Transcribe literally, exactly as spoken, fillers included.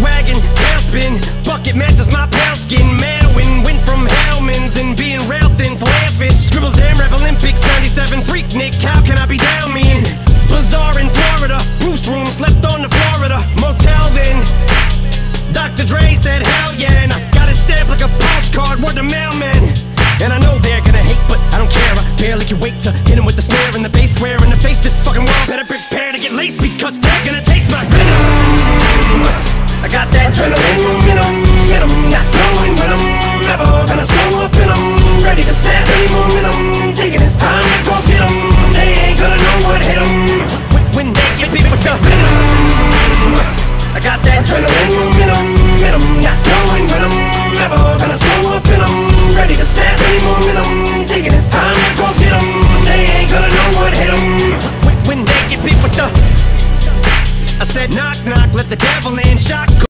wagon, tailspin, bucket matches my pale skin. Manowin, went from Hellman's and being rail thin for airfish. Scribble Jam, Rap Olympics, ninety-seven, Freaknik, how can I be down mean? Bazaar in Florida, Bruce room, slept on the Florida motel then. Doctor Dre said hell yeah, and I got it stamped like a postcard, word to mailman. And I know they're gonna hate, but I don't care, I barely can wait to hit them with the snare and the bass square in the face. This fucking world better prepare to get laced, because they're gonna taste my venom. I got that adrenaline momentum, and I'm not going when I'm never gonna slow up, and I'm ready to snap any momentum. Thinking it's time to go get them, they ain't gonna know what hit them when, when they get beat with the venom. I got that adrenaline momentum, and I'm not going when I'm never gonna slow up, and I'm ready to snap any momentum. Thinking it's time to go get them, they ain't gonna know what hit them when, when they get beat with the. I said knock knock, let the devil in. Shock